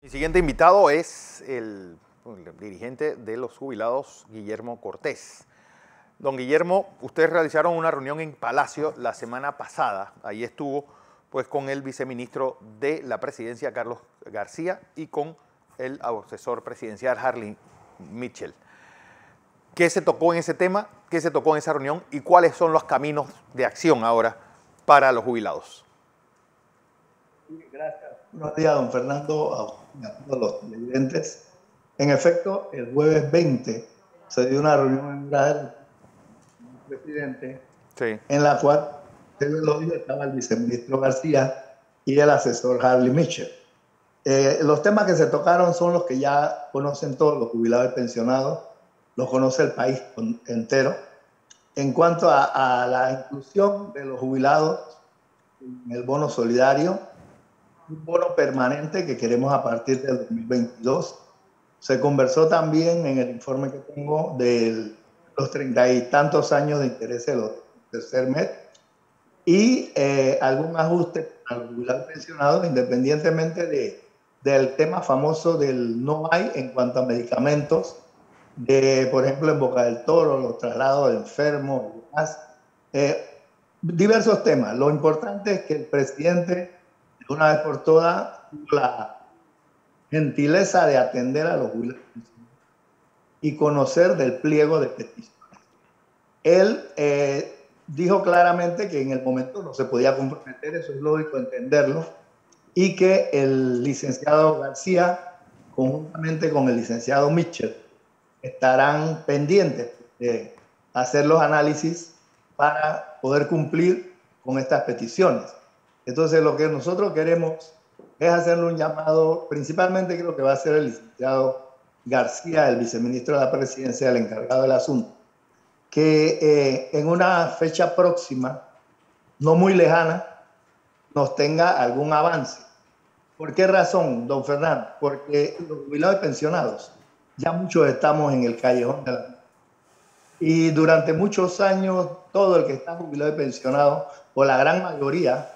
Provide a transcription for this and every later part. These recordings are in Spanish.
Mi siguiente invitado es el dirigente de los jubilados, Guillermo Cortés. Don Guillermo, ustedes realizaron una reunión en Palacio la semana pasada. Ahí estuvo pues con el viceministro de la presidencia, Carlos García, y con el asesor presidencial, Harley Mitchell. ¿Qué se tocó en ese tema? ¿Qué se tocó en esa reunión? ¿Y cuáles son los caminos de acción ahora para los jubilados? Gracias. Buenos días, don Fernando, a todos los televidentes. En efecto, el jueves 20 se dio una reunión en Gradel con el presidente, sí, en la cual, ustedes lo dijo, estaba el viceministro García y el asesor Harley Mitchell. Los temas que se tocaron son los que ya conocen todos los jubilados y pensionados, los conoce el país entero. En cuanto a la inclusión de los jubilados en el bono solidario, un bono permanente que queremos a partir del 2022. Se conversó también en el informe que tengo de los 30 y tantos años de interés de los tercer mes y algún ajuste a los jubilados pensionados, independientemente del tema famoso del no hay en cuanto a medicamentos, por ejemplo, en Boca del Toro, los traslados de enfermos, diversos temas. Lo importante es que el presidente, de una vez por todas, tuvo la gentileza de atender a los jubilados y conocer del pliego de peticiones. Él dijo claramente que en el momento no se podía comprometer, eso es lógico entenderlo, y que el licenciado García, conjuntamente con el licenciado Mitchell, estarán pendientes de hacer los análisis para poder cumplir con estas peticiones. Entonces, lo que nosotros queremos es hacerle un llamado, principalmente creo que va a ser el licenciado García, el viceministro de la presidencia, el encargado del asunto, que en una fecha próxima, no muy lejana, nos tenga algún avance. ¿Por qué razón, don Fernando? Porque los jubilados y pensionados, ya muchos estamos en el callejón de la vida. Y durante muchos años, todo el que está jubilado y pensionado, o la gran mayoría,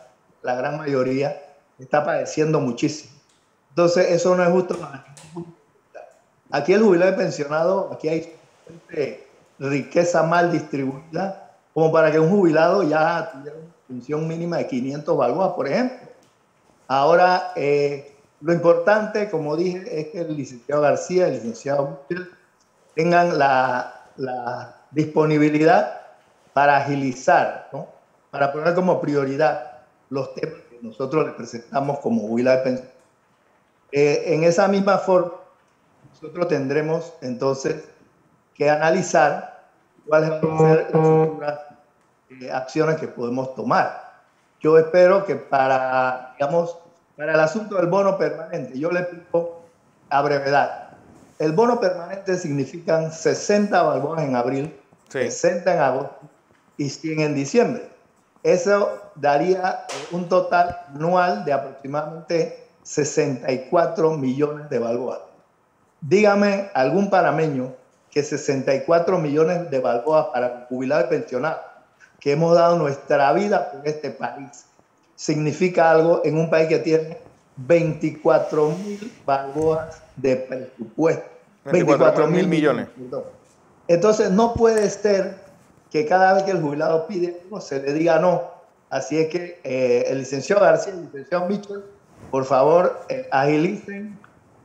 está padeciendo muchísimo. Entonces, eso no es justo para ningún. Aquí el jubilado y pensionado, aquí hay riqueza mal distribuida, como para que un jubilado ya tuviera una pensión mínima de 500 balboas, por ejemplo. Ahora, lo importante, como dije, es que el licenciado García y el licenciado Mitchell tengan la disponibilidad para agilizar, ¿no? Para poner como prioridad los temas que nosotros le presentamos como jubilados y pensionados. En esa misma forma, nosotros tendremos entonces que analizar cuáles van a ser las futuras acciones que podemos tomar. Yo espero que para el asunto del bono permanente, yo le explico a brevedad. El bono permanente significan 60 balboas en abril, sí, 60 en agosto y 100 en diciembre. Eso daría un total anual de aproximadamente 64 millones de balboas. Dígame algún panameño que 64 millones de balboas para jubilados y pensionados, que hemos dado nuestra vida por este país, significa algo en un país que tiene 24.000 balboas de presupuesto. 24.000 millones. Entonces, no puede ser que cada vez que el jubilado pide uno se le diga no. Así es que el licenciado García y el licenciado Mitchell, por favor, agilicen,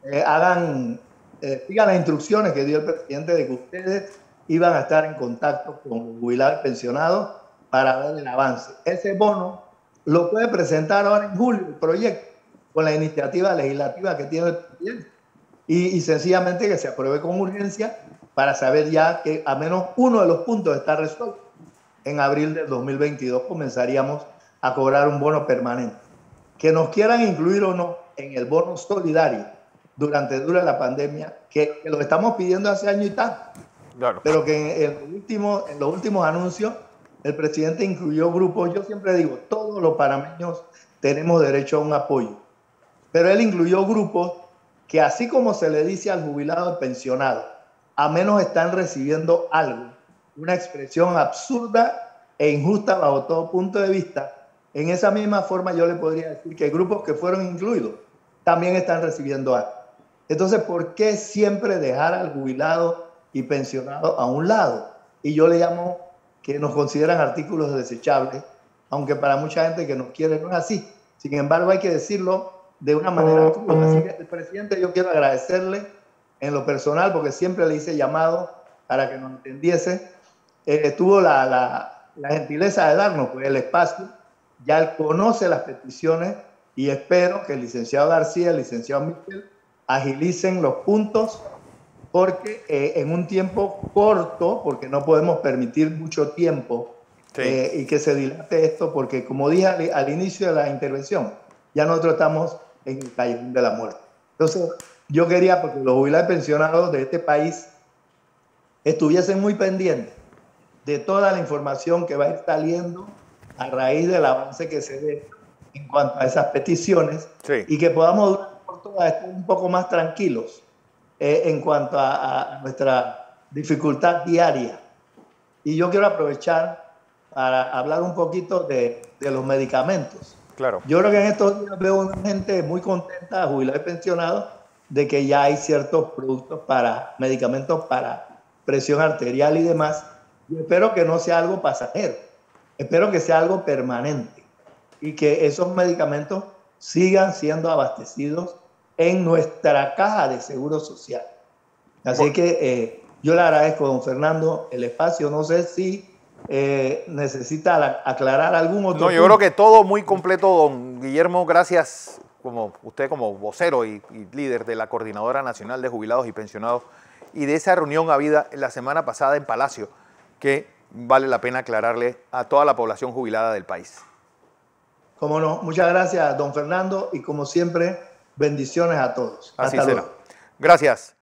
sigan las instrucciones que dio el presidente de que ustedes iban a estar en contacto con los jubilados y pensionados para ver el avance. Ese bono lo puede presentar ahora en julio el proyecto con la iniciativa legislativa que tiene el presidente y sencillamente que se apruebe con urgencia para saber ya que al menos uno de los puntos está resuelto. En abril del 2022 comenzaríamos a cobrar un bono permanente. Que nos quieran incluir o no en el bono solidario durante la pandemia, que lo estamos pidiendo hace año y tanto. Claro. Pero que en los últimos anuncios el presidente incluyó grupos. Yo siempre digo, todos los panameños tenemos derecho a un apoyo. Pero él incluyó grupos que, así como se le dice al jubilado pensionado, a menos están recibiendo algo, una expresión absurda e injusta bajo todo punto de vista. En esa misma forma yo le podría decir que grupos que fueron incluidos también están recibiendo algo. Entonces, ¿por qué siempre dejar al jubilado y pensionado a un lado? Y yo le llamo que nos consideran artículos desechables, aunque para mucha gente que nos quiere no es así. Sin embargo, hay que decirlo de una manera cruda. Así que, el presidente, yo quiero agradecerle en lo personal, porque siempre le hice llamado para que nos entendiese. Tuvo la gentileza de darnos pues, el espacio. Ya él conoce las peticiones y espero que el licenciado García, el licenciado Michel, agilicen los puntos, porque en un tiempo corto, porque no podemos permitir mucho tiempo y que se dilate esto, porque como dije al inicio de la intervención, ya nosotros estamos en el callejón de la muerte. Entonces, yo quería, porque los jubilados y pensionados de este país estuviesen muy pendientes de toda la información que va a ir saliendo a raíz del avance que se dé en cuanto a esas peticiones, y que podamos por todas estar un poco más tranquilos en cuanto a nuestra dificultad diaria. Y yo quiero aprovechar para hablar un poquito de los medicamentos. Claro. Yo creo que en estos días veo una gente muy contenta, jubilados y pensionados, de que ya hay ciertos productos para medicamentos para presión arterial y demás. Yo espero que no sea algo pasajero, espero que sea algo permanente y que esos medicamentos sigan siendo abastecidos en nuestra caja de seguro social. Así que yo le agradezco, don Fernando, el espacio. No sé si necesita aclarar algún otro punto. Yo creo que todo muy completo, don Guillermo. Gracias, como usted como vocero y líder de la Coordinadora Nacional de Jubilados y Pensionados, y de esa reunión habida la semana pasada en Palacio, que vale la pena aclararle a toda la población jubilada del país. Cómo no. Muchas gracias, don Fernando, y como siempre, bendiciones a todos. Así será. Gracias.